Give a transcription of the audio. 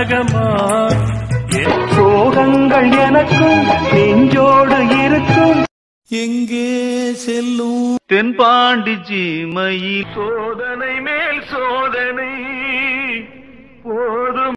நாடகமா? சோகங்கள் எனக்கும் நெஞ்சோடு இருக்கும். எங்கே செல்லும் தென்பாண்டி ஜீமையில் சோதனை மேல் சோதனை போதும்.